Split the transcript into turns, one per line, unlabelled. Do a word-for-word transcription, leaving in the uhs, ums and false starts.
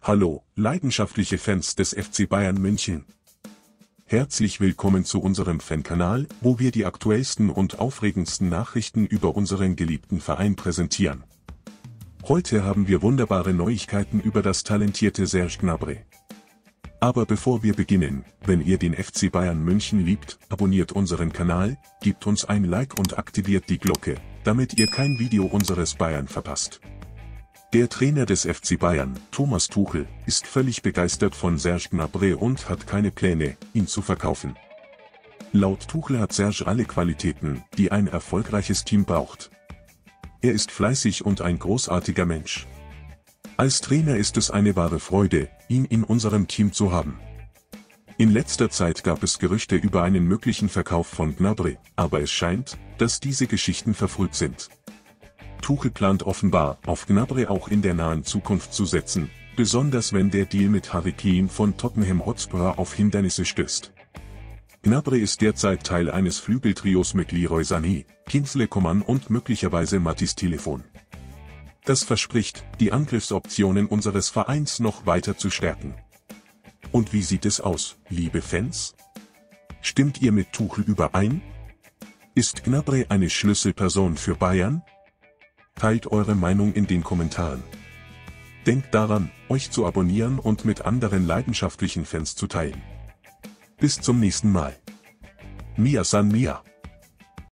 Hallo, leidenschaftliche Fans des F C Bayern München. Herzlich willkommen zu unserem Fankanal, wo wir die aktuellsten und aufregendsten Nachrichten über unseren geliebten Verein präsentieren. Heute haben wir wunderbare Neuigkeiten über das talentierte Serge Gnabry. Aber bevor wir beginnen, wenn ihr den F C Bayern München liebt, abonniert unseren Kanal, gebt uns ein Like und aktiviert die Glocke, damit ihr kein Video unseres Bayern verpasst. Der Trainer des F C Bayern, Thomas Tuchel, ist völlig begeistert von Serge Gnabry und hat keine Pläne, ihn zu verkaufen. Laut Tuchel hat Serge alle Qualitäten, die ein erfolgreiches Team braucht. Er ist fleißig und ein großartiger Mensch. Als Trainer ist es eine wahre Freude, ihn in unserem Team zu haben. In letzter Zeit gab es Gerüchte über einen möglichen Verkauf von Gnabry, aber es scheint, dass diese Geschichten verfrüht sind. Tuchel plant offenbar, auf Gnabry auch in der nahen Zukunft zu setzen, besonders wenn der Deal mit Harry Kane von Tottenham Hotspur auf Hindernisse stößt. Gnabry ist derzeit Teil eines Flügeltrios mit Leroy Sané, Kingsley Coman und möglicherweise Mathys Telefon. Das verspricht, die Angriffsoptionen unseres Vereins noch weiter zu stärken. Und wie sieht es aus, liebe Fans? Stimmt ihr mit Tuchel überein? Ist Gnabry eine Schlüsselperson für Bayern? Teilt eure Meinung in den Kommentaren. Denkt daran, euch zu abonnieren und mit anderen leidenschaftlichen Fans zu teilen. Bis zum nächsten Mal. Mia San Mia.